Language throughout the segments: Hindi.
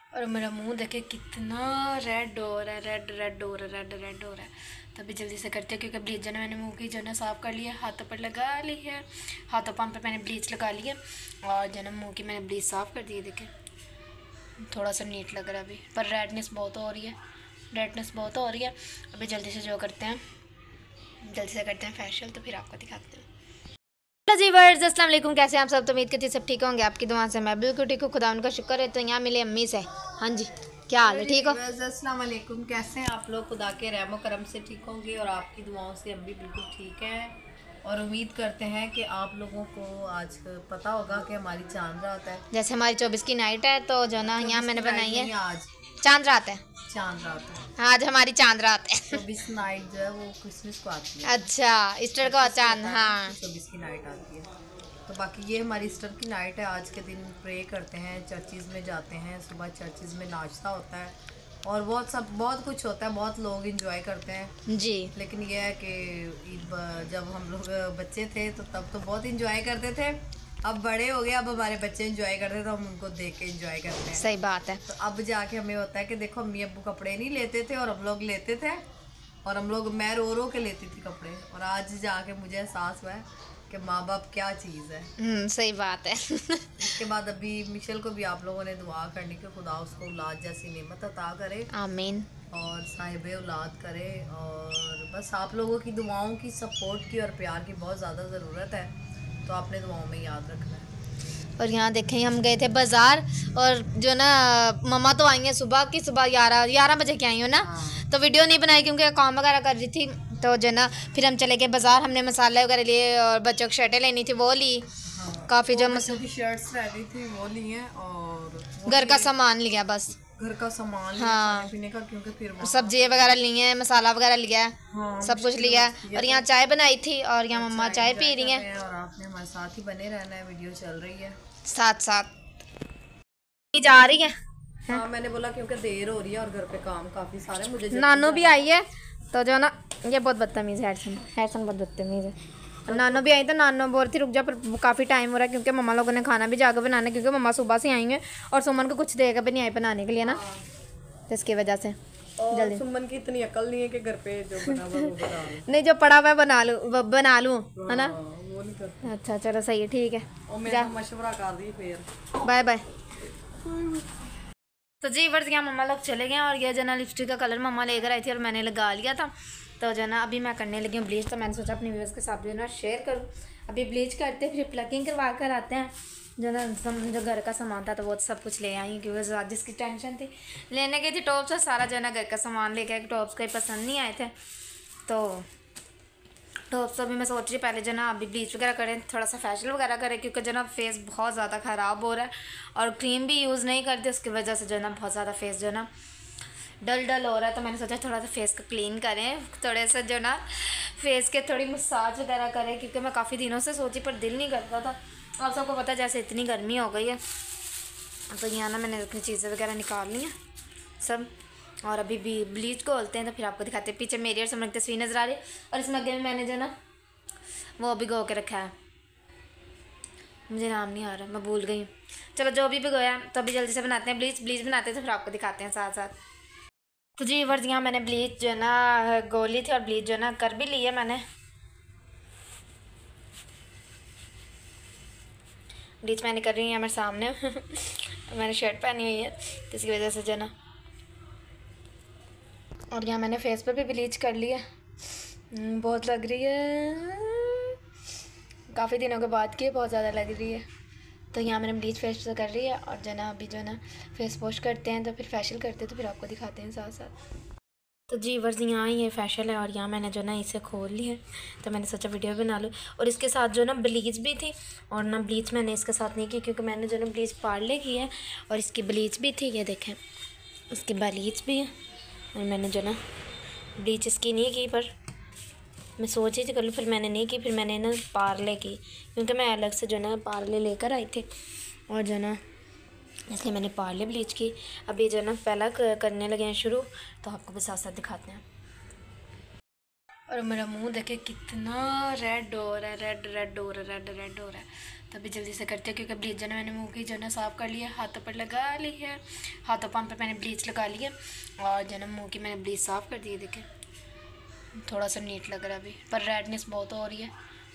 और मेरा मुंह देखे कितना रेड हो रहा है, रेड रेड हो रहा है, रेड रेड हो रहा है। तो अभी जल्दी से करते हैं क्योंकि ब्लीच जो है मैंने मुंह की जो है साफ़ कर लिया, हाथों पर लगा ली है, हाथों पाँव पर मैंने ब्लीच लगा ली है और जो है मुँह की मैंने ब्लीच साफ़ कर दी है। देखें थोड़ा सा नीट लग रहा है अभी, पर रेडनेस बहुत हो रही है, रेडनेस बहुत हो रही है। अभी जल्दी से जो करते हैं, जल्दी से करते हैं फेशियल, तो फिर आपको दिखाते हैं। हेलो जी वर्ड्स, अस्सलाम वालेकुम, कैसे हैं आप सब? तो उम्मीद करती सब ठीक होंगे, आपकी दुआ से मैं बिल्कुल ठीक हूँ, खुदा उनका शुक्र है। तो यहाँ मिले अम्मी से। हाँ जी, क्या हाल है? ठीक हो? अस्सलाम वालेकुम, कैसे हैं आप लोग? खुदा के रहमो करम से ठीक होंगे और आपकी दुआओं से हम भी बिल्कुल ठीक हैं। और उम्मीद करते हैं कि आप लोगों को आज पता होगा कि हमारी चांद रात है। जैसे हमारी 24 की नाइट है, तो जो ना यहाँ मैंने बनाई है आज चांद रात है। चांद रात है, आज हमारी चांद रात है। 24 नाइट जो है वो क्रिसमस को आती है। अच्छा, ईस्टर को चांद, हाँ 24 की नाइट आती है। तो बाकी ये हमारी ईस्टर की नाइट है। आज के दिन प्रे करते हैं, चर्चिज़ में जाते हैं, सुबह चर्चिज़ में नाश्ता होता है और बहुत कुछ होता है, बहुत लोग इंजॉय करते हैं जी। लेकिन यह है कि जब हम लोग बच्चे थे तो तब तो बहुत इंजॉय करते थे। अब बड़े हो गए, अब हमारे बच्चे इंजॉय करते हैं तो हम उनको देख के इंजॉय करते हैं। सही बात है। तो अब जाके हमें होता है कि देखो अम्मी अब्बू कपड़े नहीं लेते थे और हम लोग लेते थे, और हम लोग मैं रो रो के लेती थी कपड़े, और आज जाके मुझे एहसास हुआ है कि माँ बाप क्या चीज़ है। सही बात है। इसके बाद अभी मिशेल को भी आप लोगों ने दुआ करनी कि खुदा उसको औलाद जैसी नेमत अता करे, आमीन, और साहिब औलाद करे। और बस आप लोगों की दुआओं की, सपोर्ट की और प्यार की बहुत ज़्यादा ज़रूरत है, तो आपने दुआओं में याद रखना है। और यहाँ देखें हम गए थे बाज़ार, और जो ना मम्मा तो आई हैं सुबह की, सुबह 11 बजे की आई हो ना। हाँ। तो वीडियो नहीं बनाई क्योंकि काम वगैरह कर रही थी। तो जो ना फिर हम चले गए बाज़ार, हमने मसाले वगैरह लिए और बच्चों की शर्टें लेनी थी वो ली। हाँ, काफ़ी जो बच्चों की शर्ट्स रहनी थी वो ली हैं, और घर का सामान लिया बस, घर का सामान लिया, हाँ खाने पीने का, क्योंकि फिर सब्जी वगैरह ली हैं, मसाला वगैरह लिया है, हाँ, सब कुछ लिया है। और यहाँ चाय बनाई थी और यहाँ मम्मा चाय पी रही हैं। और आपने हमारे साथ ही बने रहना है, वीडियो चल रही है साथ साथ जा रही है। हाँ, मैंने बोला क्योंकि देर हो रही है और घर पे काम काफी सारे मुझे। नानू भी आई है, तो जो ना ये बहुत बदतमीज़ है, हैसन बहुत बदतमीज़ है। नानू भी आई, तो नानू बोल रही थी रुक जा, पर काफ़ी टाइम हो रहा है क्योंकि मम्मा लोगों ने खाना भी जाकर बनाना है, क्योंकि मम्मा सुबह से आई हैं और सुमन को कुछ देकर भी नहीं आई बनाने के लिए ना। तो इसकी वजह से जल्दी, सुमन की इतनी अकल नहीं है कि घर पे जो बना हुआ वो बना लूं। नहीं, जो पड़ा हुआ है बना लूँ, है ना। वो नहीं करती। अच्छा चलो सही है, ठीक है, और मैं मशवरा कर दी फिर। Bye bye. तो जी वर्ष यहाँ मम्मा लोग चले गए और ये जो ना लिपस्टिक का कलर मम्मा लेकर आई थी और मैंने लगा लिया था। तो जो ना अभी मैं करने लगी हूँ ब्लीच, तो मैंने सोचा अपनी व्यूअर्स के साथ जो ना शेयर करूँ। अभी ब्लीच करते फिर प्लकिंग करवा कर आते हैं। जो ना जो घर का सामान था तो वो सब कुछ ले आई, क्योंकि जिसकी टेंशन थी लेने गई थी टॉप्स, और सारा जो ना घर का सामान लेके आए, टॉप्स कहीं पसंद नहीं आए थे। तो टॉप्स अभी मैं सोच रही पहले जो ना अभी ब्लीच वगैरह करें, थोड़ा सा फेशियल वगैरह करें, क्योंकि जो ना फेस बहुत ज़्यादा ख़राब हो रहा है और क्रीम भी यूज़ नहीं करती, उसकी वजह से जो ना बहुत ज़्यादा फेस जो ना डल हो रहा है। तो मैंने सोचा थोड़ा सा फेस को क्लीन करें, थोड़े से जो ना फेस के थोड़ी मसाज वगैरह करें, क्योंकि मैं काफ़ी दिनों से सोची पर दिल नहीं करता था। आप सबको पता है जैसे इतनी गर्मी हो गई है, तो यहाँ ना मैंने अपनी चीज़ें वगैरह निकाल ली हैं सब, और अभी भी ब्लीच को खोलते हैं तो फिर आपको दिखाते हैं। पीछे मेरी और समझ की तस्वीर नज़र आ रही है, और इस मग्गे में मैंने जो ना वो भिगो के रखा है, मुझे नाम नहीं आ रहा, मैं भूल गई हूँ। चलो जो भी भिगोया, तो अभी जल्दी से बनाते हैं ब्लीच बनाते हैं तो फिर आपको दिखाते हैं साथ साथ। तो जी वर्ष यहाँ मैंने ब्लीच जो है ना गोली थी और ब्लीच जो है ना कर भी ली है मैंने। ब्लीच मैंने कर रही हूँ मेरे सामने। मैंने शर्ट पहनी हुई है तो इसकी वजह से जो ना, और यहाँ मैंने फेस पर भी ब्लीच कर लिया। बहुत लग रही है, काफ़ी दिनों के बाद की बहुत ज़्यादा लग रही है। तो यहाँ मैंने ब्लीच फेस कर रही है, और जो ना अभी जो ना फेस वॉश करते हैं तो फिर फेशियल करते हैं, तो फिर आपको दिखाते हैं साथ साथ। तो जी वर्ष यहाँ ये फेशियल है और यहाँ मैंने जो ना इसे खोल लिया है, तो मैंने सोचा वीडियो बना लूँ। और इसके साथ जो ना ब्लीच भी थी, और ना ब्लीच मैंने इसके साथ नहीं की क्योंकि मैंने जो ना ब्लीच पार्ले की है, और इसकी ब्लीच भी थी, ये देखें इसकी ब्लीच भी है। और मैंने जो ना ब्लीच इसकी नहीं की, पर मैं सोची थी कर लूँ, फिर मैंने नहीं की, फिर मैंने ना पार्ले की, क्योंकि मैं अलग से जो ना पार्ले लेकर आई थी, और जो ना इसलिए मैंने पार्ले ब्लीच की। अभी जो ना पहला करने लगे हैं शुरू, तो आपको भी साथ साथ दिखाते हैं। और मेरा मुंह देखे कितना रेड हो रहा है, रेड रेड हो रहा है, रेड रेड हो रहा है। तो अभी जल्दी से करते हैं क्योंकि ब्लीच जो है मैंने मुँह की जो है साफ़ कर लिया, हाथों पर लगा ली है, हाथों पाँव पे मैंने ब्लीच लगा ली है और जो है मुँह की मैंने ब्लीच साफ़ कर दी है। देखें थोड़ा सा नीट लग रहा है अभी, पर रेडनेस बहुत हो रही है,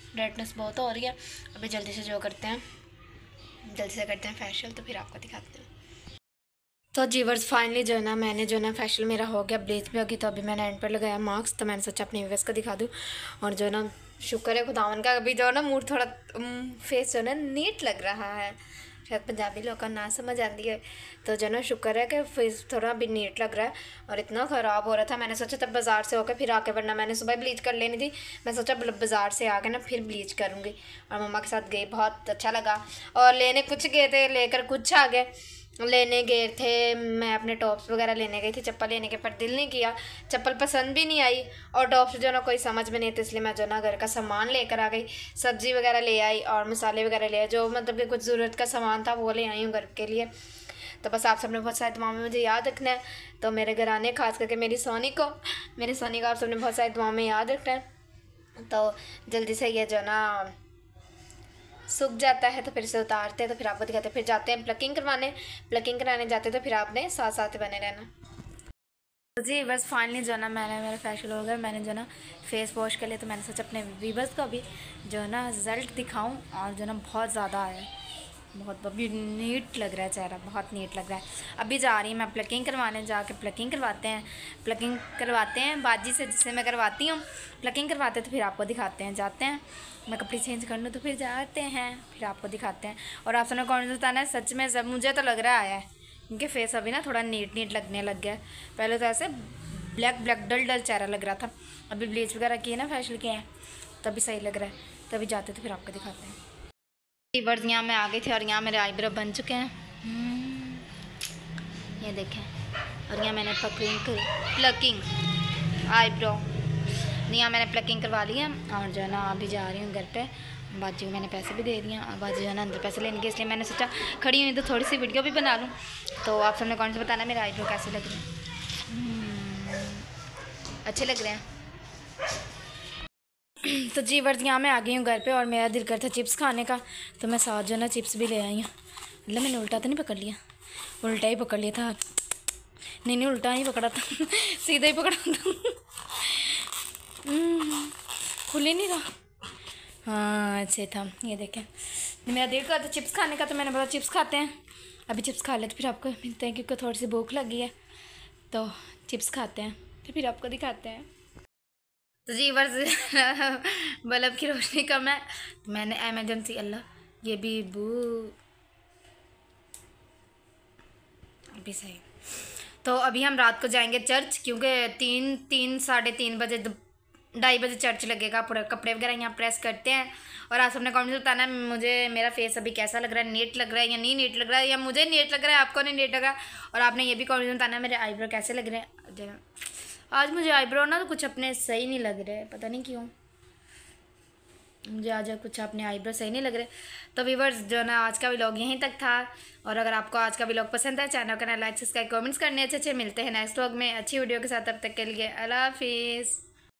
अभी जल्दी से जो करते हैं, जल्दी से करते हैं फेशियल, तो फिर आपको दिखाते हैं। तो जीवर्स फाइनली जो है ना मैंने जो है ना फेशियल मेरा हो गया, ब्लीच भी होगी, तो अभी मैंने एंड पर लगाया मास्क। तो मैंने सोचा अपने व्यूअर्स को दिखा दूँ और जो है ना शुक्र है खुदावन का, अभी जो है ना मूड थोड़ा फेस जो है ना नीट लग रहा है, शायद पंजाबी लोग का ना समझ आती है, तो जो है ना शुक्र है कि फेस थोड़ा अभी नीट लग रहा है। और इतना ख़राब हो रहा था, मैंने सोचा तब बाज़ार से होकर फिर आके, वरना मैंने सुबह ब्लीच कर लेनी थी, मैं सोचा बाज़ार से आके ना फिर ब्लीच करूँगी। और मम्मा के साथ गई, बहुत अच्छा लगा। और लेने कुछ गए थे, लेकर कुछ आ गए। लेने गए थे, मैं अपने टॉप्स वगैरह लेने गई थी, चप्पल लेने के, पर दिल नहीं किया, चप्पल पसंद भी नहीं आई और टॉप्स जो ना कोई समझ में नहीं, तो इसलिए मैं जो ना घर का सामान लेकर आ गई, सब्ज़ी वगैरह ले आई और मसाले वगैरह ले आए, जो मतलब कि कुछ ज़रूरत का सामान था वो ले आई हूँ घर के लिए। तो बस आप सबने बहुत सारी दुआओं में मुझे याद रखना है, तो मेरे घर आने खास करके मेरी सोनी को आप सबने बहुत सारी दुआओं में याद रखना है। तो जल्दी से ये जो ना सूख जाता है तो फिर से उतारते हैं, तो फिर आपको दिखाते हैं, फिर जाते हैं प्लकिंग कराने जाते हैं, तो फिर आपने साथ साथ बने रहना। तो जी बस फाइनली जो ना मेरा फेशियल हो गया, मैंने जो ना फेस वॉश कर लिया, तो मैंने सोचा अपने व्यूअर्स को भी जो ना रिज़ल्ट दिखाऊं, और जो ना बहुत ज़्यादा आया है, बहुत अभी नीट लग रहा है चेहरा, बहुत नीट लग रहा है। अभी जा रही हूँ मैं प्लकिंग करवाने, जाके प्लकिंग करवाते हैं बाजी से, जिससे मैं करवाती हूँ प्लकिंग करवाते, तो फिर आपको दिखाते हैं। जाते हैं, मैं कपड़े चेंज कर लूँ तो फिर जाते हैं, फिर आपको दिखाते हैं। और आप सबने कौन सा बताना है, सच में सब मुझे तो लग रहा है क्योंकि फेस अभी ना थोड़ा नीट लगने लग गया है। पहले तो ऐसे ब्लैक डल चेहरा लग रहा था, अभी ब्लीच वगैरह किए ना, फेशियल किए हैं, तभी सही लग रहा है। तभी जाते तो फिर आपको दिखाते हैं। कीवर्ड्स यहाँ मैं आ गई थी और यहाँ मेरे आईब्रो बन चुके हैं, ये देखें। और यहाँ मैंने प्लकिंग आईब्रो, यहाँ मैंने प्लकिंग करवा ली है और जो है ना अभी जा रही हूँ घर पे। बाजी को मैंने पैसे भी दे दिए और बाजी जो है ना अंदर पैसे लेने के, इसलिए मैंने सोचा खड़ी हुई तो थोड़ी सी वीडियो भी बना लूँ। तो आप सबने कौन सा बताना मेरे आईब्रो कैसे लग रहे हैं, अच्छे लग रहे हैं। तो जी वर्ष यहाँ मैं आ गई हूँ घर पे और मेरा दिल करता चिप्स खाने का, तो मैं साथ जो है ना चिप्स भी ले आई हूँ। मतलब मैंने उल्टा तो नहीं पकड़ लिया, उल्टा ही पकड़ लिया था, नहीं उल्टा ही पकड़ा था सीधा ही पकड़ा था खुल ही नहीं रहा, हाँ अच्छे था। ये देखें, मेरा दिल करता चिप्स खाने का, तो मैंने बोला चिप्स खाते हैं। अभी चिप्स खा लेते फिर आपको मिलते हैं, क्योंकि थोड़ी सी भूख लगी है, तो चिप्स खाते हैं तो फिर आपको दिखाते हैं। तो जी वर्ष बल्ब की रोशनी कम है, तो मैंने एमरजेंसी, अल्लाह ये भी अभी सही। तो अभी हम रात को जाएंगे चर्च, क्योंकि 3 बजे 2:30 बजे चर्च लगेगा। पूरा कपड़े वगैरह यहाँ प्रेस करते हैं। और आप सबने कमेंट में बताना मुझे मेरा फेस अभी कैसा लग रहा है, नीट लग रहा है या नहीं नीट लग रहा है, या मुझे नीट लग रहा है आपको नहीं नीट लग रहा है। और आपने ये भी कमेंट में बताना मेरे आईब्रो कैसे लग रहे हैं। आज मुझे आईब्रो ना तो कुछ अपने सही नहीं लग रहे, पता नहीं क्यों मुझे आज कुछ अपने आईब्रो सही नहीं लग रहे। तो व्यूअर्स जो ना आज का व्लॉग यहीं तक था, और अगर आपको आज का व्लॉग पसंद है चैनल को ना लाइक सब्सक्राइब कमेंट्स करने अच्छे मिलते हैं नेक्स्ट व्लॉग में अच्छी वीडियो के साथ। तब तक के लिए अल्लाह हाफिज़।